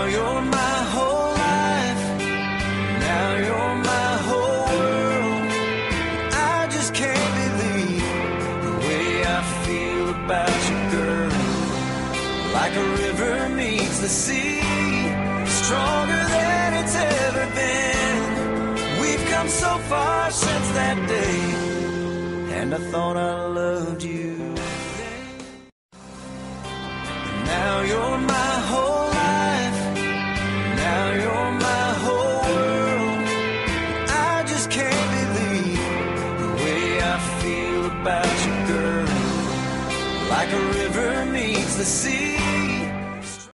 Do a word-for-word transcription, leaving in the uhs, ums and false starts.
Now you're my whole life. Now you're my whole world. I just can't believe the way I feel about you, girl. Like a river meets the sea, stronger than it's ever been. We've come so far since that day, and I thought I loved you then. Now you're my whole life. Now you're my whole world. I just can't believe the way I feel about you, girl. Like a river meets the sea,